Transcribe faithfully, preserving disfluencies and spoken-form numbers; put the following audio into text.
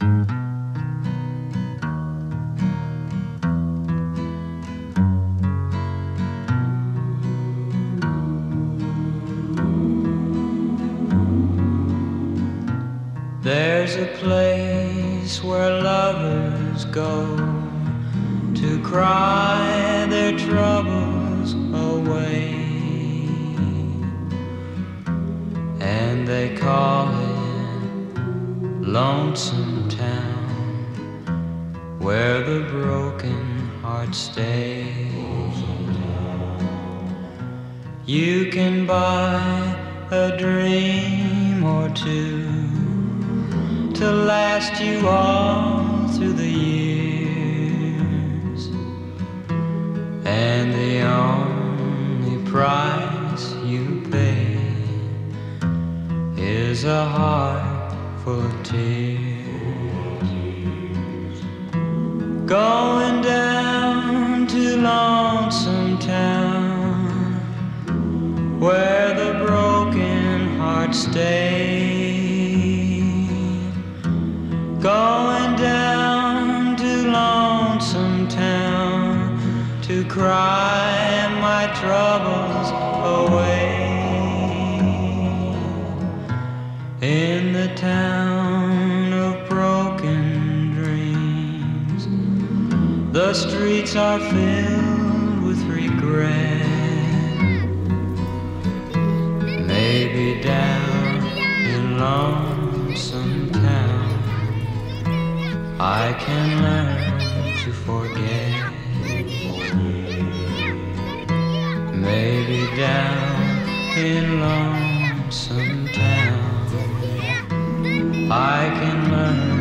There's a place where lovers go to cry their troubles away, and they call it Lonesome Town, where the broken hearts stay. You can buy a dream or two to last you all through the years, and the only price you pay is a heart full of tears. Going down to Lonesome Town, where the broken hearts stay. Going down to Lonesome Town to cry my troubles away. In the town of broken dreams, the streets are filled with regret. Maybe down in Lonesome Town I can learn to forget. Maybe down in Lonesome Town I can learn